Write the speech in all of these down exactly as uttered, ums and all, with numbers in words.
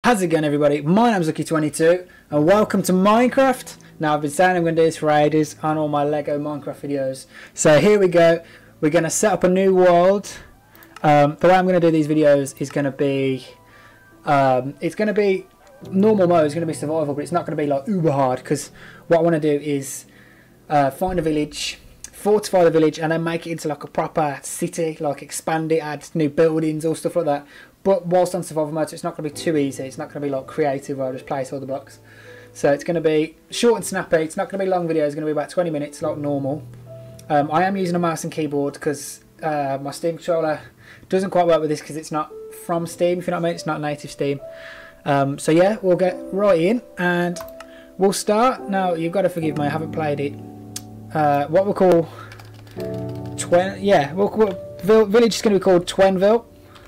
How's it going, everybody? My name's Lucky Twenty-Two and welcome to Minecraft. Now, I've been saying I'm going to do this for ages on all my Lego Minecraft videos. So here we go. We're going to set up a new world. Um, the way I'm going to do these videos is going to be um, it's going to be normal mode. It's going to be survival, but it's not going to be like uber hard, because what I want to do is uh, find a village, fortify the village, and then make it into like a proper city, like expand it, add new buildings or stuff like that. But whilst on survival mode, so it's not going to be too easy. It's not going to be like creative where I just place all the blocks. So it's going to be short and snappy. It's not going to be long videos. It's going to be about twenty minutes like normal. Um, I am using a mouse and keyboard because uh, my Steam controller doesn't quite work with this because it's not from Steam, if you know what I mean. It's not native Steam. Um, so yeah, we'll get right in and we'll start. Now, you've got to forgive me, I haven't played it. Uh, what we'll call... Twen yeah, we'll call... Village is going to be called Twenville.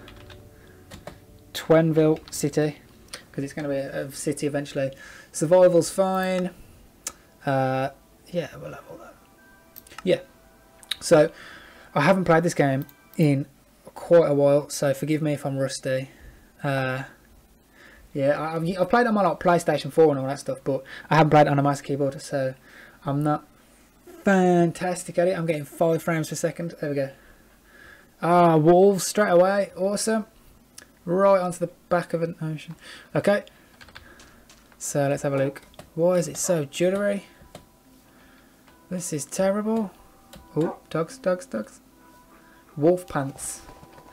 Twenville City, because it's going to be a, a city eventually. Survival's fine. Uh, yeah, we'll have all that. Yeah. So, I haven't played this game in quite a while, so forgive me if I'm rusty. Uh, yeah, I've, I've played it on my like, PlayStation four and all that stuff, but I haven't played it on a mouse keyboard, so I'm not fantastic at it. I'm getting five frames per second. There we go. Ah, wolves straight away. Awesome. Right onto the back of an ocean. Okay. So let's have a look. Why is it so jittery? This is terrible. Oh, dogs, dogs, dogs. Wolf pants.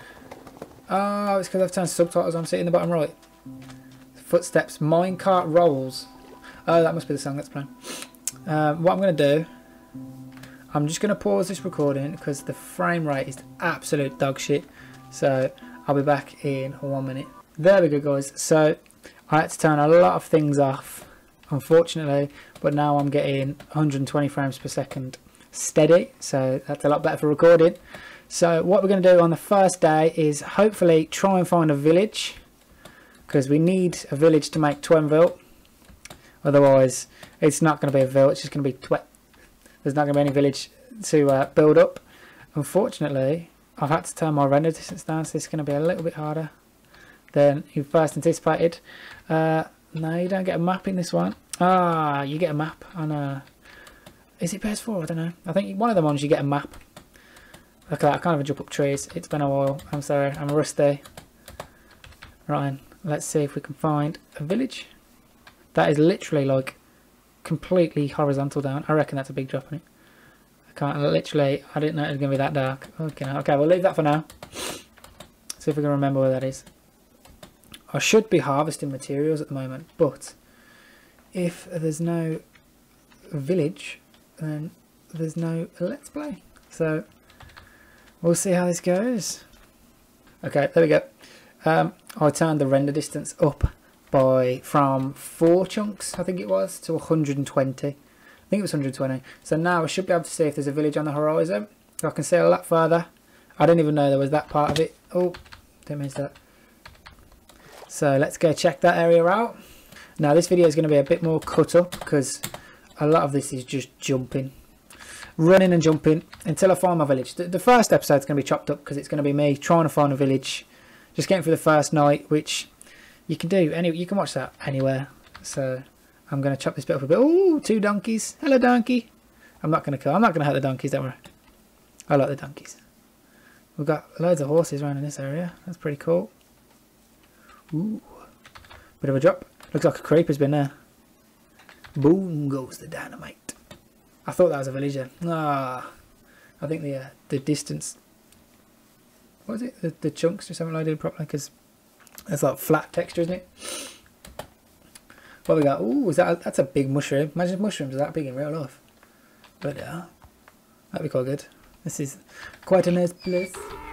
Oh, it's because I've turned subtitles on. See it in the bottom right. Footsteps. Minecart rolls. Oh, that must be the song that's playing. Um, what I'm going to do, I'm just going to pause this recording because the frame rate is absolute dog shit. So I'll be back in one minute. There we go, guys. So I had to turn a lot of things off, unfortunately, but now I'm getting one hundred twenty frames per second steady, so that's a lot better for recording. So what we're going to do on the first day is hopefully try and find a village, because we need a village to make Twenville. Otherwise, it's not going to be a village. It's just going to be twe. There's not going to be any village to uh, build up. Unfortunately, I've had to turn my render distance down, so it's going to be a little bit harder than you first anticipated. Uh, no, you don't get a map in this one. Ah, you get a map on a... Is it P S four? I don't know. I think one of the ones you get a map. Okay, I can't even jump up trees. It's been a while. I'm sorry, I'm rusty. Right, let's see if we can find a village. That is literally like completely horizontal down. I reckon that's a big drop on it. Can't literally, I didn't know it was going to be that dark. Okay, okay, we'll leave that for now. See if we can remember where that is. I should be harvesting materials at the moment, but if there's no village, then there's no let's play. So we'll see how this goes. Okay, there we go. Um, I turned the render distance up by from four chunks, I think it was, to one hundred twenty. I think it was one hundred twenty. So now I should be able to see if there's a village on the horizon. I can see a lot further. I didn't even know there was that part of it. Oh, didn't miss that. So let's go check that area out. Now this video is going to be a bit more cut up because a lot of this is just jumping. Running and jumping until I find my village. The, the first episode is going to be chopped up because it's going to be me trying to find a village. Just getting through the first night, which you can do. Any, you can watch that anywhere. So I'm going to chop this bit up a bit. Oh, two donkeys. Hello, donkey. I'm not going to kill. I'm not going to hurt the donkeys, don't worry. I like the donkeys. We've got loads of horses around in this area. That's pretty cool. Ooh. Bit of a drop. Looks like a creeper's been there. Boom goes the dynamite. I thought that was a village then. Ah. I think the, uh, the distance... What is it? The, the chunks just haven't loaded properly because it's like flat texture, isn't it? What we got? Ooh, is that a, that's a big mushroom. Imagine mushrooms are that big in real life. But yeah, that'd be quite good. This is quite a nice place.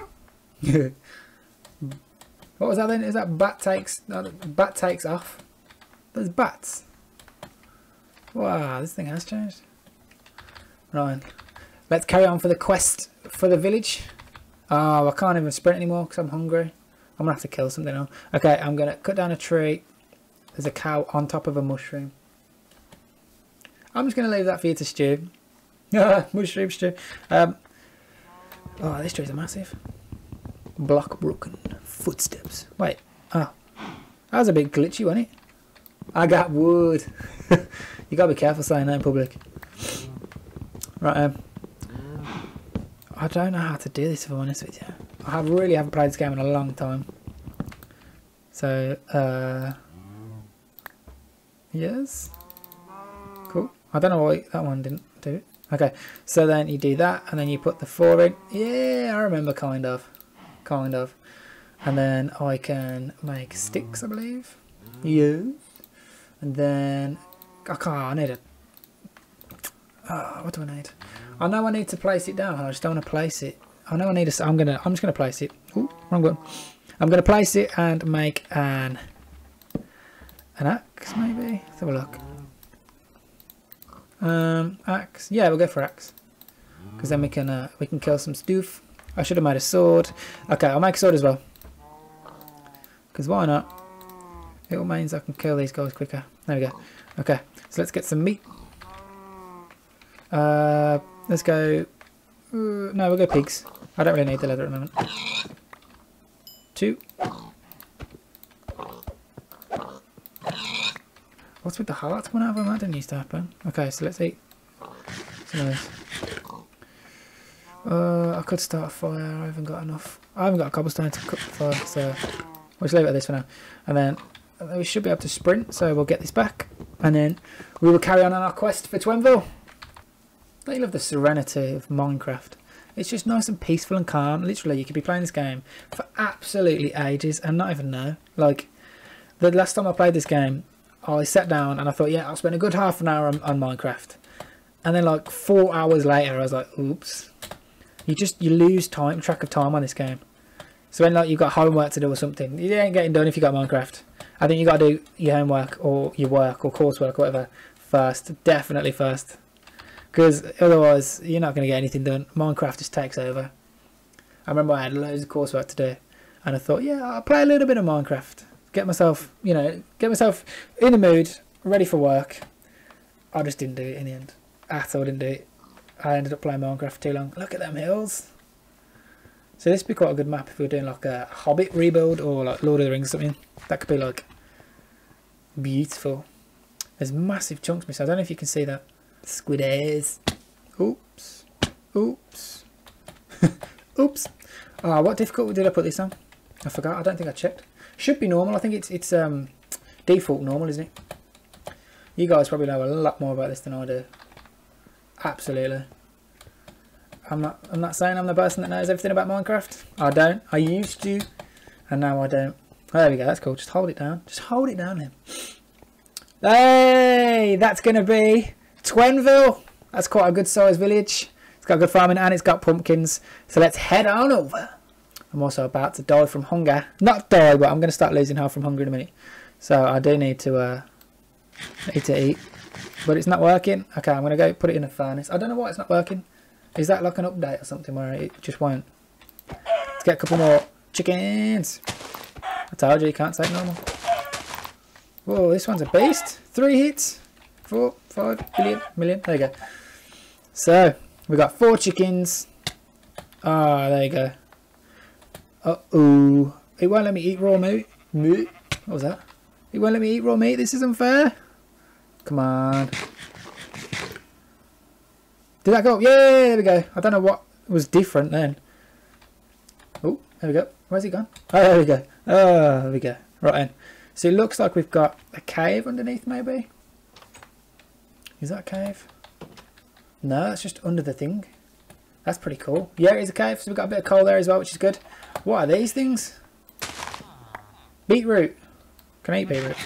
What was that then? Is that bat takes? No, bat takes off. There's bats. Wow, this thing has changed. Right, let's carry on for the quest for the village. Oh, I can't even sprint anymore because I'm hungry. I'm gonna have to kill something now. Okay, I'm gonna cut down a tree. There's a cow on top of a mushroom. I'm just going to leave that for you to stew. Mushroom stew. Um, oh, this trees are massive. Block broken. Footsteps. Wait. Oh. That was a bit glitchy, wasn't it? I got wood. You gotta be careful saying that in public. Right, um, I don't know how to do this if I'm honest with you. I have really haven't played this game in a long time. So, uh, yes. Cool. I don't know why that one didn't do it. Okay, so then you do that and then you put the four in. Yeah, I remember kind of. Kind of. And then I can make sticks, I believe. Yeah. And then I can't, I need a oh, what do I need? I know I need to place it down, I just don't want to place it. I know I need a I'm gonna I'm just gonna place it. Ooh, wrong one. I'm gonna place it and make an an axe maybe. Let's have a look. Um axe. Yeah, we'll go for axe. Because then we can uh, we can kill some stuff. I should have made a sword. Okay, I'll make a sword as well. Because why not? It all means I can kill these guys quicker. There we go. Okay, so let's get some meat. Uh, let's go... Uh, no, we'll go pigs. I don't really need the leather at the moment. Two. What's with the heart coming out of them? That didn't used to happen. Okay, so let's eat some of this. Uh, I could start a fire. I haven't got enough. I haven't got a cobblestone to cook the fire, so we'll just leave it at this for now. And then we should be able to sprint, so we'll get this back. And then we will carry on on our quest for Twenville. Don't you love the serenity of Minecraft? It's just nice and peaceful and calm. Literally, you could be playing this game for absolutely ages and not even know. Like, the last time I played this game, I sat down and I thought, yeah, I'll spend a good half an hour on, on Minecraft. And then like four hours later, I was like, oops. You just, you lose time, track of time on this game. So when like you've got homework to do or something, it ain't getting done if you got Minecraft. I think you got to do your homework or your work or coursework or whatever first. Definitely first. Because otherwise, you're not going to get anything done. Minecraft just takes over. I remember I had loads of coursework to do. And I thought, yeah, I'll play a little bit of Minecraft. Get myself, you know, get myself in the mood, ready for work. I just didn't do it in the end. At all, didn't do it. I ended up playing Minecraft for too long. Look at them hills. So this would be quite a good map if we were doing like a Hobbit rebuild or like Lord of the Rings or something. That could be like beautiful. There's massive chunks missing. I don't know if you can see that. Squid ears. Oops. Oops. Oops. Oh, what difficulty did I put this on? I forgot. I don't think I checked. Should be normal. I think it's it's um default normal, isn't it? You guys probably know a lot more about this than I do. Absolutely. I'm not I'm not saying I'm the person that knows everything about Minecraft. I don't. I used to, and now I don't. Oh, there we go. That's cool. Just hold it down. Just hold it down then. Hey, that's gonna be Twenville. That's quite a good sized village. It's got good farming and it's got pumpkins. So let's head on over. I'm also about to die from hunger. Not die, but I'm going to start losing health from hunger in a minute. So I do need to uh, need to eat. But it's not working. Okay, I'm going to go put it in a furnace. I don't know why it's not working. Is that like an update or something where it just won't? Let's get a couple more chickens. I told you you can't say normal. Whoa, this one's a beast. Three hits. Four, five, billion, million. There you go. So, we got four chickens. Ah, oh, there you go. Uh-oh. It won't let me eat raw meat. Meat. What was that? It won't let me eat raw meat. This is unfair. Come on. Did that go? Yeah, there we go. I don't know what was different then. Oh, there we go. Where's he gone? Oh, there we go. Oh, there we go. Right then. So it looks like we've got a cave underneath maybe. Is that a cave? No, that's just under the thing. That's pretty cool. Yeah, it is a cave. So we've got a bit of coal there as well, which is good. What are these things? Beetroot. Can I eat beetroot?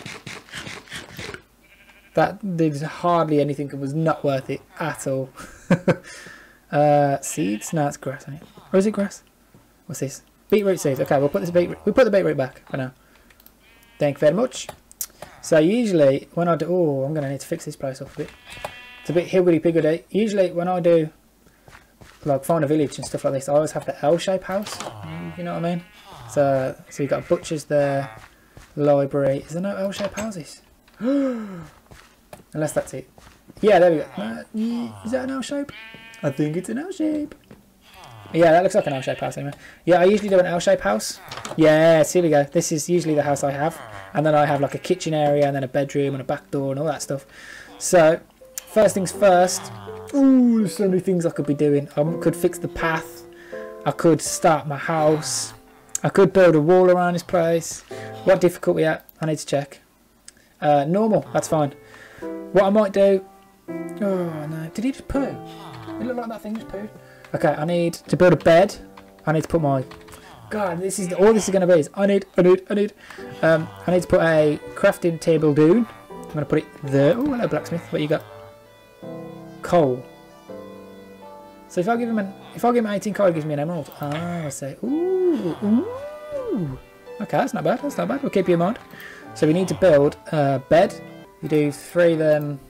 That did hardly anything and was not worth it at all. uh, seeds? No, it's grass, isn't it? Or is it grass? What's this? Beetroot seeds. Okay, we'll put this beetroot. We'll put the beetroot back for now. Thank you very much. So usually when I do, oh, I'm gonna need to fix this place off a bit. It's a bit hillbilly piggly. Usually when I do like find a village and stuff like this, I always have the L-shape house. You know what I mean? So so you got butchers there, library. Is there no L-shape houses? Unless that's it. Yeah, there we go. Uh, is that an L shape? I think it's an L shape. Yeah, that looks like an L-shaped house anyway. Yeah, I usually do an L-shaped house. Yes, here we go. This is usually the house I have. And then I have like a kitchen area and then a bedroom and a back door and all that stuff. So, first things first. Ooh, there's so many things I could be doing. I could fix the path. I could start my house. I could build a wall around this place. What difficulty at? I need to check. Uh, normal, that's fine. What I might do... Oh no, did he just poo? It looked like that thing just pooed. Okay, I need to build a bed. I need to put my... God, this is all this is going to be is I need, I need, I need... Um, I need to put a crafting table down. I'm going to put it there. Oh, hello blacksmith, what you got? Coal. So if I give him an... If I give him eighteen coal, it gives me an emerald. Ah, I say... Ooh, ooh. Okay, that's not bad, that's not bad. We'll keep you in mind. So we need to build a bed. We do three of them...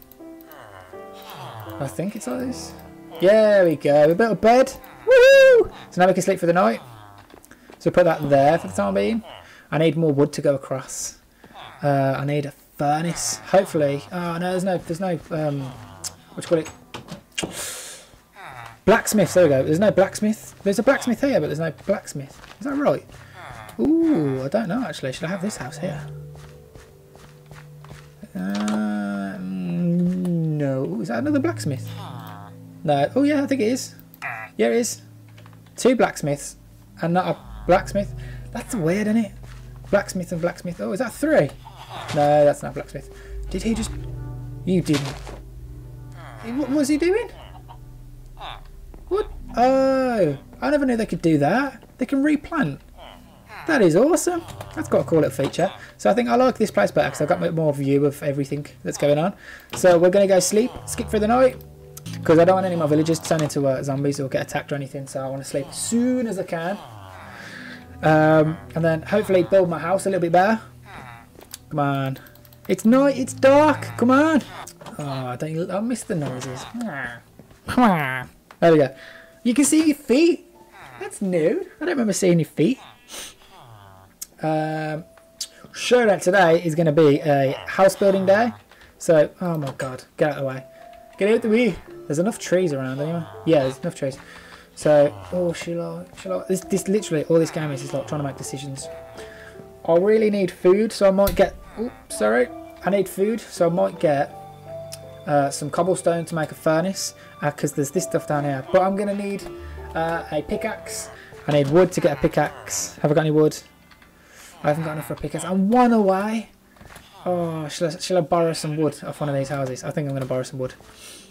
I think it's like this. Yeah, there we go. We built a bed. Woohoo! So now we can sleep for the night. So put that there for the time being. I need more wood to go across. Uh, I need a furnace. Hopefully. Oh no, there's no, there's no. Um, what do you call it? Blacksmith. There we go. There's no blacksmith. There's a blacksmith here, but there's no blacksmith. Is that right? Ooh, I don't know actually. Should I have this house here? Uh, no. Is that another blacksmith? No. Oh yeah, I think it is. Yeah, it is. Two blacksmiths and not a blacksmith. That's weird, isn't it? Blacksmith and blacksmith. Oh, is that three? No, that's not blacksmith. Did he just... You didn't. What was he doing? What? Oh, I never knew they could do that. They can replant. That is awesome. That's got a cool little feature. So I think I like this place better because I've got a bit more view of everything that's going on. So we're going to go sleep, skip through the night. Because I don't want any of my villagers to turn into uh, zombies or get attacked or anything. So I want to sleep as soon as I can. Um, and then hopefully build my house a little bit better. Come on. It's night, it's dark. Come on. Oh, I don't. I miss the noises. There we go. You can see your feet. That's new. I don't remember seeing your feet. Um, showdown today is going to be a house building day. So, oh my god, get out of the way. Get out the way. There's enough trees around anyway. Yeah, there's enough trees. So, oh, shall I, shall I, this, this literally, all this game is, is like trying to make decisions. I really need food, so I might get, oops, sorry. I need food, so I might get uh, some cobblestone to make a furnace, because uh, there's this stuff down here. But I'm going to need uh, a pickaxe. I need wood to get a pickaxe. Have I got any wood? I haven't got enough for a pickaxe. I'm one away. Oh, shall I, shall I borrow some wood off one of these houses? I think I'm going to borrow some wood.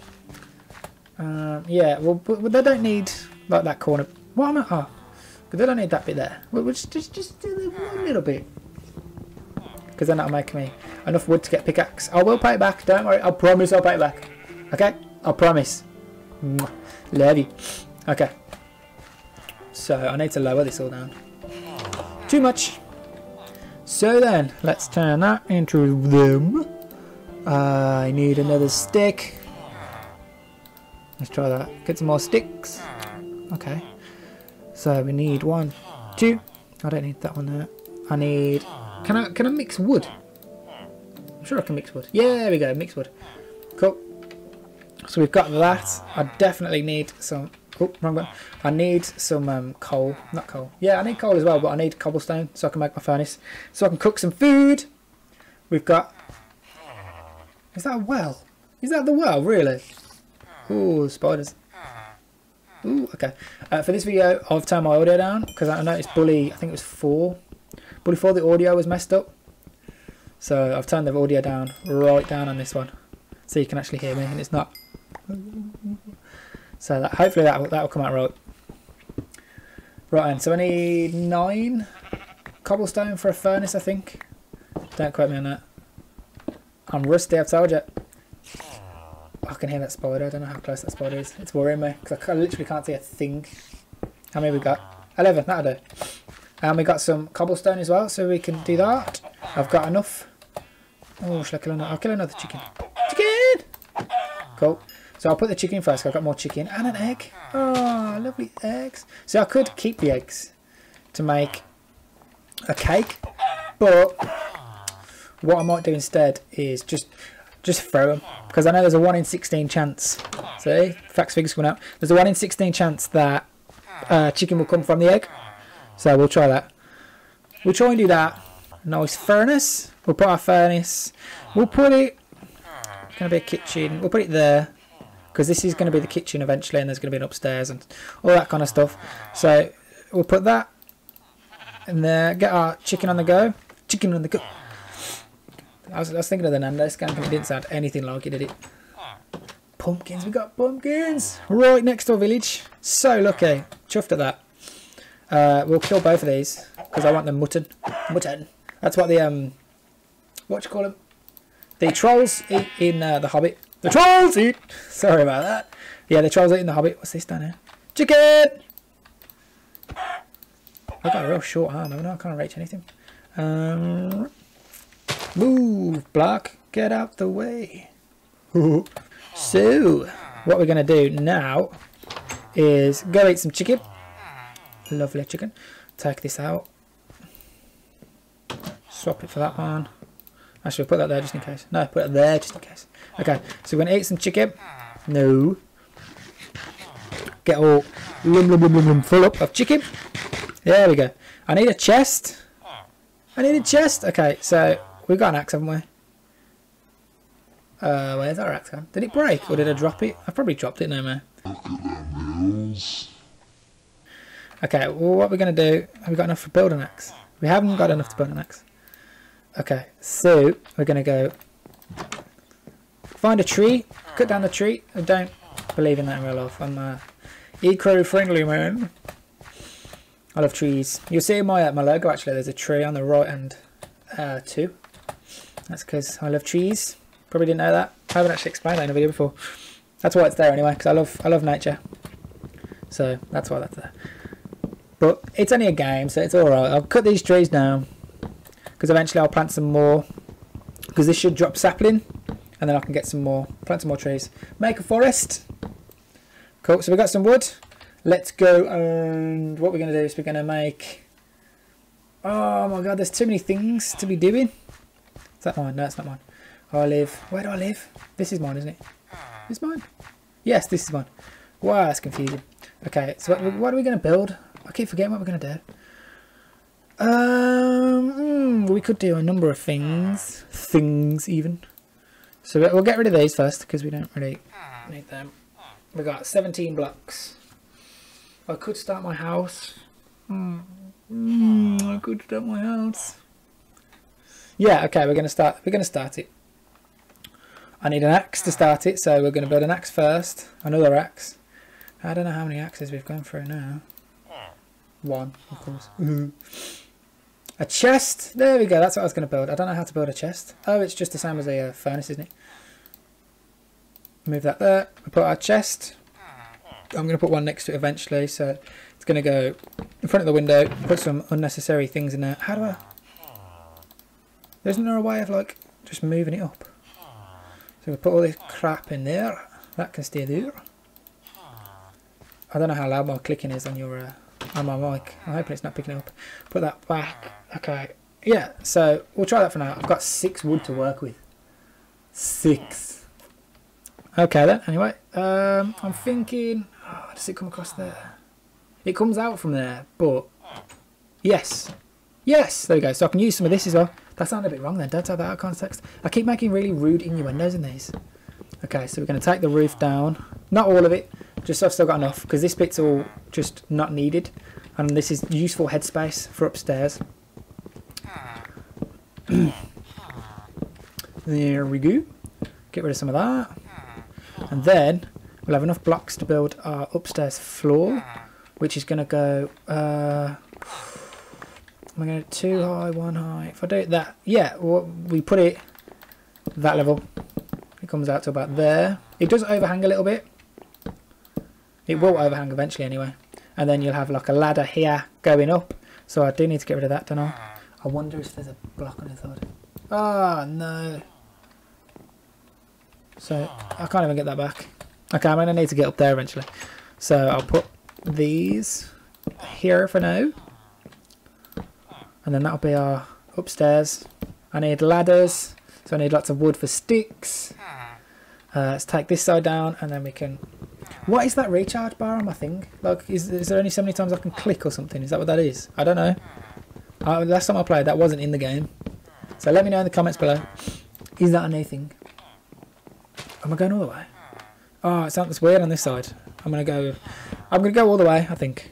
Um, yeah, well, but, but they don't need like that corner. What am I? Oh, but they don't need that bit there. We'll, we'll just, just just do one little bit, because then that'll make me enough wood to get pickaxe. I will pay it back. Don't worry. I promise I'll pay it back. Okay, I promise. Mwah. Love you. Okay. So I need to lower this all down. Too much. So then, let's turn that into them. Uh, I need another stick. Let's try that. Get some more sticks. Okay. So we need one, two. I don't need that one there. I need. Can I can I mix wood? I'm sure I can mix wood. Yeah, there we go. Mix wood. Cool. So we've got that. I definitely need some. Oh, wrong one. I need some um, coal. Not coal. Yeah, I need coal as well, but I need cobblestone so I can make my furnace. So I can cook some food. We've got... Is that a well? Is that the well, really? Ooh, spiders. Ooh, okay. Uh, for this video, I've turned my audio down because I noticed Bully, I think it was four. Bully four, the audio was messed up. So I've turned the audio down, right down on this one. So you can actually hear me and it's not... So that, hopefully that will, that will come out right. Right, and so I need nine cobblestone for a furnace, I think. Don't quote me on that. I'm rusty, I've told you. I can hear that spider. I don't know how close that spider is. It's worrying me because I literally can't see a thing. How many we got? eleven, that'll do. And we got some cobblestone as well, so we can do that. I've got enough. Oh, shall I kill another? I'll kill another chicken. Chicken! Cool. So I'll put the chicken first, because I've got more chicken and an egg. Oh, lovely eggs. So I could keep the eggs to make a cake, but what I might do instead is just just throw them, because I know there's a one in sixteen chance. See, facts figures coming out. There's a one in sixteen chance that uh, chicken will come from the egg. So we'll try that. We'll try and do that. Nice furnace. We'll put our furnace. We'll put it. It's going to be a kitchen. We'll put it there. Because this is going to be the kitchen eventually. And there's going to be an upstairs and all that kind of stuff. So we'll put that in there. Get our chicken on the go. Chicken on the go. I was, I was thinking of the Nando's scan. It didn't sound anything like it, did it? Pumpkins. We got pumpkins. Right next to our village. So lucky. Chuffed at that. Uh, we'll kill both of these. Because I want the mutton. Mutton. That's what the, um, what do you call them? The trolls eat in uh, The Hobbit. The trolls eat! Sorry about that. Yeah, the trolls eat in The Hobbit. What's this down here? Chicken! I've got a real short arm, haven't I? I can't reach anything. Um, move, block. Get out the way. So, what we're going to do now is go eat some chicken. Lovely chicken. Take this out. Swap it for that one. Actually, put that there just in case. No, put it there just in case. Okay, so we're going to eat some chicken. No. Get all lum, lum, lum, lum, lum, full up of chicken. There we go. I need a chest. I need a chest. Okay, so we've got an axe, haven't we? Uh, where's our axe gone? Did it break or did I drop it? I probably dropped it, no man. Okay, well, what we're going to do, have we got enough to build an axe? We haven't got enough to build an axe. Okay, so we're going to go find a tree, cut down the tree. I don't believe in that in real life. I'm a eco-friendly man. I love trees. You'll see in my, uh, my logo actually, there's a tree on the right hand uh, too. That's because I love trees. Probably didn't know that. I haven't actually explained that in a video before. That's why it's there anyway, because I love, I love nature. So that's why that's there. But it's only a game, so it's alright. I'll cut these trees down. Because eventually I'll plant some more. Because this should drop sapling. And then I can get some more. Plant some more trees. Make a forest. Cool. So we've got some wood. Let's go. And what we're going to do is we're going to make... Oh my god, there's too many things to be doing. Is that mine? No, it's not mine. I live... Where do I live? This is mine, isn't it? This is mine? Yes, this is mine. Wow, that's confusing. Okay, so what, what are we going to build? I keep forgetting what we're going to do. Um, mm, we could do a number of things. Things, even. So we'll get rid of these first, because we don't really need them. We've got seventeen blocks. I could start my house. Mm, mm, I could start my house. Yeah, okay, we're going to start. We're going to start it. I need an axe to start it, so we're going to build an axe first. Another axe. I don't know how many axes we've gone through now. One, of course. A chest. There we go. That's what I was going to build. I don't know how to build a chest. Oh, it's just the same as a uh, furnace, isn't it? Move that there. We put our chest. I'm going to put one next to it eventually. So it's going to go in front of the window. Put some unnecessary things in there. How do I... Isn't there a way of like just moving it up? So we put all this crap in there. That can stay there. I don't know how loud my clicking is on your... Uh, on my mic. I'm hoping it's not picking it up. Put that back. Okay. Yeah, so we'll try that for now. I've got six wood to work with. Six. Okay then, anyway. Um, I'm thinking... Oh, does it come across there? It comes out from there, but... Yes. Yes! There we go. So I can use some of this as well. That sounded a bit wrong then. Don't take that out of context. I keep making really rude innuendos in these. Okay, so we're going to take the roof down. Not all of it. Just so I've still got enough, because this bit's all just not needed, and this is useful headspace for upstairs. There we go. Get rid of some of that, and then we'll have enough blocks to build our upstairs floor, which is going to go. Uh, I'm going to two high, one high. If I do it that, yeah, well, we put it that level. It comes out to about there. It does overhang a little bit. It will overhang eventually anyway. And then you'll have like a ladder here going up. So I do need to get rid of that, don't I? I wonder if there's a block on the side. Oh, no. So I can't even get that back. Okay, I'm going to need to get up there eventually. So I'll put these here for now. And then that'll be our upstairs. I need ladders. So I need lots of wood for sticks. Uh, let's take this side down and then we can What is that recharge bar on my thing? Like, is, is there only so many times I can click or something? Is that what that is? I don't know. Uh, last time I played, that wasn't in the game. So let me know in the comments below. Is that a new thing? Am I going all the way? Oh, it sounds weird on this side. I'm gonna go. I'm gonna go all the way, I think,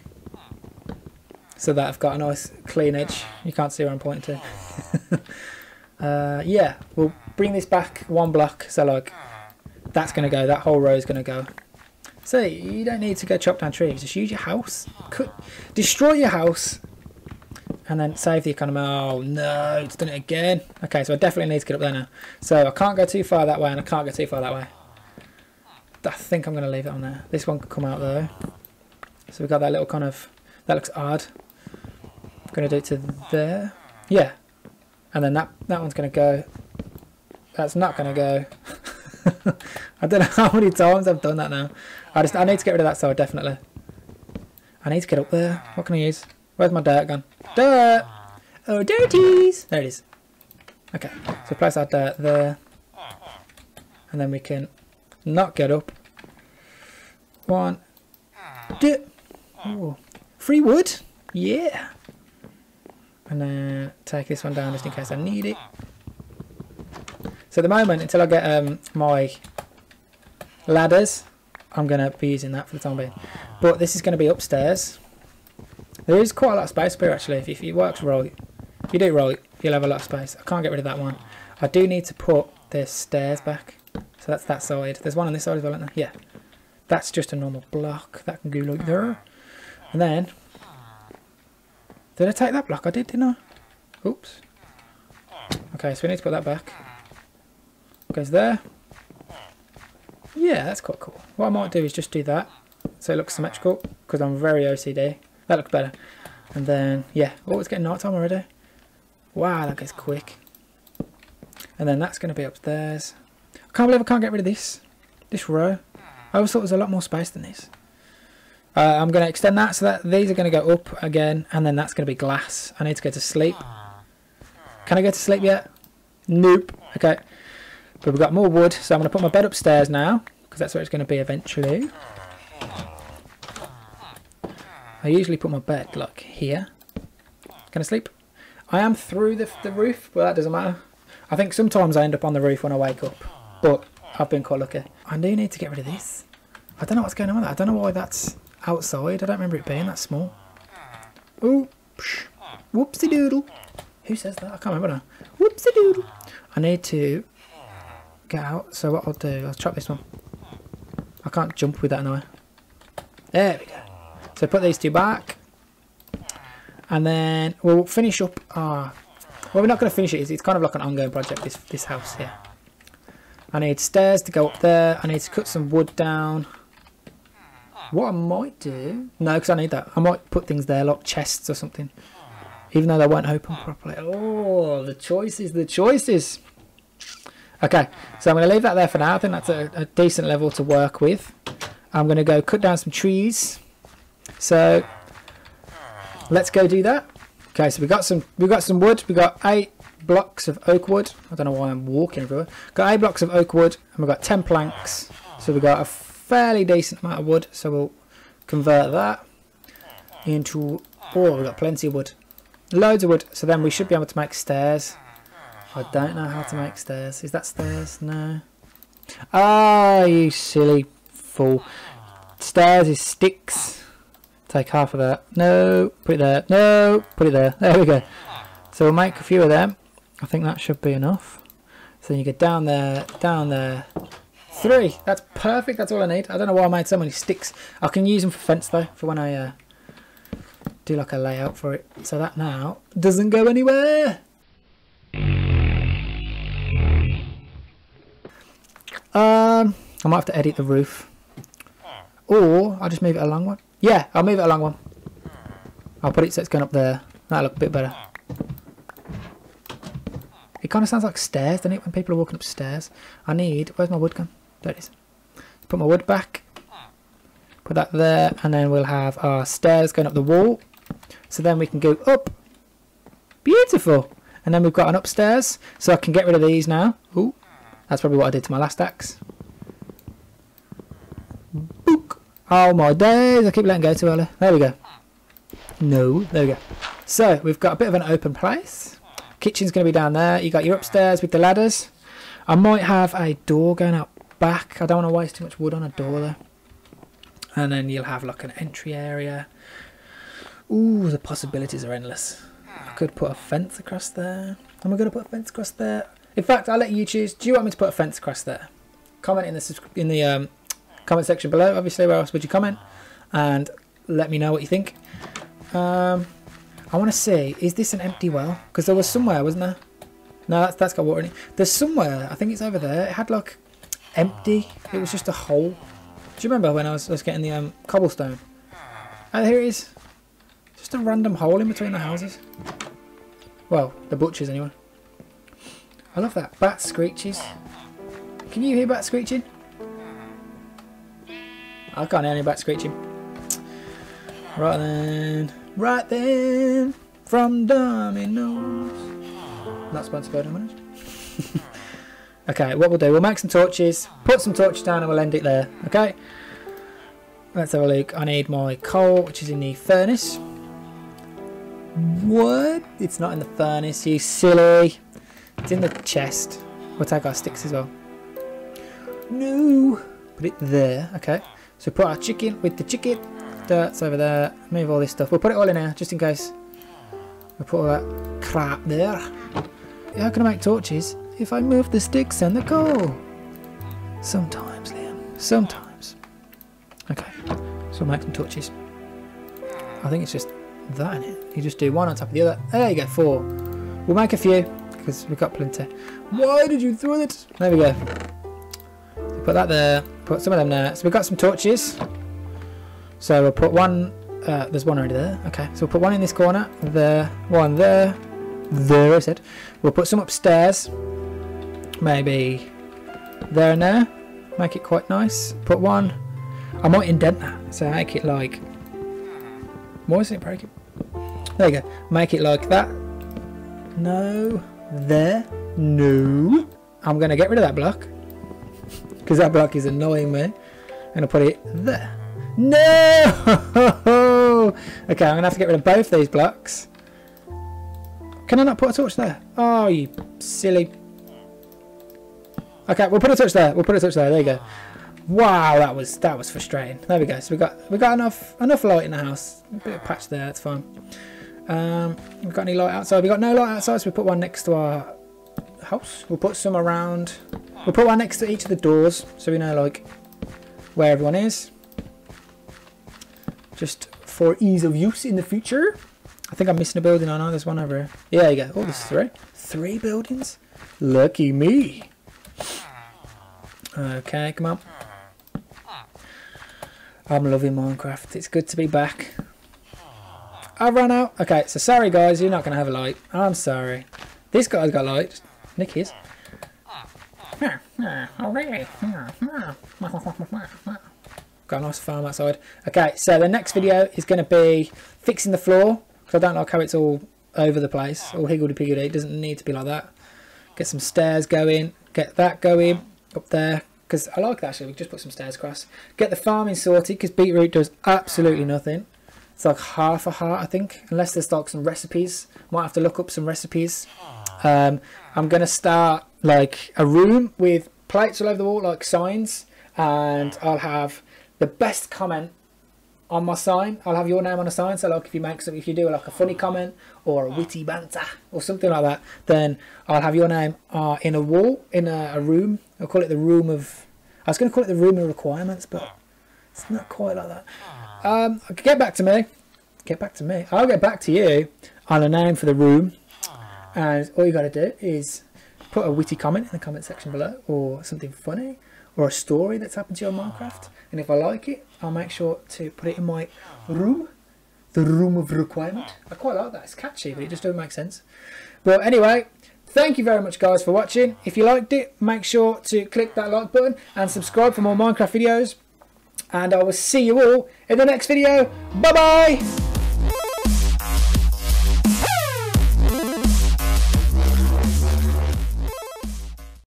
so that I've got a nice clean edge. You can't see where I'm pointing to. uh, yeah, we'll bring this back one block. So like, that's gonna go. That whole row is gonna go. So you don't need to go chop down trees. Just use your house. Cut, destroy your house, and then save the economy. Oh no, it's done it again. Okay, so I definitely need to get up there now. So I can't go too far that way, and I can't go too far that way. I think I'm going to leave it on there. This one could come out though. So we've got that little kind of... That looks odd. I'm going to do it to there. Yeah. And then that, that one's going to go. That's not going to go. I don't know how many times I've done that now. I just I need to get rid of that side, definitely. I need to get up there. What can I use? Where's my dirt gone? Dirt! Oh, dirties! There it is. Okay. So place our dirt there. And then we can... not get up. One. Two. Oh. Free wood. Yeah. And then take this one down just in case I need it. So at the moment, until I get um, my ladders, I'm going to be using that for the time being. But this is going to be upstairs. There is quite a lot of space here actually. If, if it works right, if you do it right, you'll have a lot of space. I can't get rid of that one. I do need to put the stairs back. So that's that side. There's one on this side as well, isn't there? Yeah. That's just a normal block. That can go like there. And then... Did I take that block? I did, didn't I? Oops. Okay, so we need to put that back. Goes there. Yeah, that's quite cool. What I might do is just do that. So it looks symmetrical. Because I'm very O C D. That looks better. And then, yeah. Oh, it's getting night time already. Wow, that goes quick. And then that's going to be upstairs. I can't believe I can't get rid of this. This row. I always thought there was a lot more space than this. Uh, I'm going to extend that so that these are going to go up again. And then that's going to be glass. I need to go to sleep. Can I go to sleep yet? Nope. Okay. But we've got more wood. So I'm going to put my bed upstairs now. Because that's where it's going to be eventually. I usually put my bed like here. Can I sleep? I am through the, the roof. But that doesn't matter. I think sometimes I end up on the roof when I wake up. But I've been quite lucky. I do need to get rid of this. I don't know what's going on with that. I don't know why that's outside. I don't remember it being that small. Oh, whoopsie doodle. Who says that? I can't remember now. Whoopsie doodle. I need to get out. So what I'll do, I'll chop this one. I can't jump with that now. There we go. So put these two back. And then we'll finish up our... Well, we're not going to finish it. It's kind of like an ongoing project, this, this house here. I need stairs to go up there. I need to cut some wood down. What I might do... No, because I need that. I might put things there, like chests or something. Even though they won't open properly. Oh, the choices, the choices. Okay, so I'm going to leave that there for now. I think that's a, a decent level to work with. I'm going to go cut down some trees. So, let's go do that. Okay, so we got some we got some wood. We got eight blocks of oak wood. I don't know why I'm walking everywhere. Got eight blocks of oak wood, and we've got ten planks. So we got a fairly decent amount of wood. So we'll convert that into... Oh, we've got plenty of wood. Loads of wood. So then we should be able to make stairs. I don't know how to make stairs. Is that stairs? No. Ah, oh, you silly fool. Stairs is sticks. Take half of that. No, put it there. No, put it there. There we go. So we'll make a few of them. I think that should be enough. So then you get down there, down there. Three. That's perfect. That's all I need. I don't know why I made so many sticks. I can use them for fence though, for when I uh, do like a layout for it. So that now doesn't go anywhere. Um, I might have to edit the roof. Or I'll just move it along one. Yeah, I'll move it along one. I'll put it so it's going up there. That'll look a bit better. It kind of sounds like stairs, doesn't it, when people are walking upstairs? I need... Where's my wood gone? There it is. Put my wood back. Put that there. And then we'll have our stairs going up the wall. So then we can go up. Beautiful. And then we've got an upstairs. So I can get rid of these now. Ooh. That's probably what I did to my last axe. Book. Oh my days, I keep letting go too early. There we go. No, there we go. So, we've got a bit of an open place. Kitchen's going to be down there. You got your upstairs with the ladders. I might have a door going out back. I don't want to waste too much wood on a door though. And then you'll have like an entry area. Ooh, the possibilities are endless. I could put a fence across there. Am I going to put a fence across there? In fact, I'll let you choose. Do you want me to put a fence across there? Comment in the in the um, comment section below. Obviously, where else would you comment? And let me know what you think. Um, I want to see. Is this an empty well? Because there was somewhere, wasn't there? No, that's that's got water in it. There's somewhere. I think it's over there. It had like empty. It was just a hole. Do you remember when I was, I was getting the um, cobblestone? Oh, here it is. Just a random hole in between the houses. Well, the butchers anyway. I love that. Bat screeches. Can you hear bat screeching? I can't hear any bat screeching. Right then. Right then. From Domino's. Not sponsored by Domino's. Okay, what we'll do, we'll make some torches, put some torches down and we'll end it there. Okay? Let's have a look. I need my coal, which is in the furnace. What? It's not in the furnace, you silly. It's in the chest. We'll take our sticks as well. No. Put it there. Okay. So put our chicken with the chicken. Dirt's over there. Move all this stuff. We'll put it all in here just in case. We'll put all that crap there. How can I make torches if I move the sticks and the coal? Sometimes, Liam. Sometimes. Okay. So we'll make some torches. I think it's just that in it. You just do one on top of the other. There you go. Four. We'll make a few because we've got plenty. Why did you throw it? There we go. So put that there. Put some of them there. So we've got some torches. So we'll put one. Uh, there's one already there. Okay. So we'll put one in this corner. There. One there. There, I said. We'll put some upstairs. Maybe there and there. Make it quite nice. Put one. I might indent that. So make it like. Why isn't it breaking? There you go. Make it like that. No. There. No. I'm going to get rid of that block. Because that block is annoying me. I'm going to put it there. No! Okay, I'm going to have to get rid of both these blocks. Can I not put a torch there? Oh, you silly. Okay, we'll put a torch there. We'll put a torch there. There you go. Wow, that was that was frustrating. There we go. So we got we got enough enough light in the house. A bit of patch there. That's fine. Um, we've got any light outside? We got no light outside, so we put one next to our house. We'll put some around. We'll put one next to each of the doors, so we know like where everyone is. Just for ease of use in the future. I think I'm missing a building. I know there's one over here. Yeah, there you go. Oh, there's three. Three buildings? Lucky me. Okay, come on. I'm loving Minecraft. It's good to be back. I ran out. Okay, so sorry guys, you're not going to have a light. I'm sorry. This guy's got light. Nick is. Got a nice farm outside. Okay, so the next video is going to be fixing the floor. Because I don't like how it's all over the place. All higgledy-piggledy. It doesn't need to be like that. Get some stairs going. Get that going up there. Because I like that actually. We just put some stairs across. Get the farming sorted. Because beetroot does absolutely nothing. It's like half a heart, I think. Unless there's like some recipes. Might have to look up some recipes. Um, I'm going to start like a room with plates all over the wall. Like signs. And I'll have the best comment on my sign. I'll have your name on a sign, so like if you make some, if you do like a funny comment or a witty banter or something like that, then I'll have your name uh, in a wall, in a, a room. I'll call it the room of, I was going to call it the room of requirements, but it's not quite like that. Um, get back to me, get back to me, I'll get back to you on a name for the room, and all you got to do is put a witty comment in the comment section below, or something funny, or a story that's happened to you on Minecraft. And if I like it, I'll make sure to put it in my room. The room of requirement. I quite like that. It's catchy, but it just doesn't make sense. But anyway, thank you very much, guys, for watching. If you liked it, make sure to click that like button and subscribe for more Minecraft videos. And I will see you all in the next video. Bye-bye!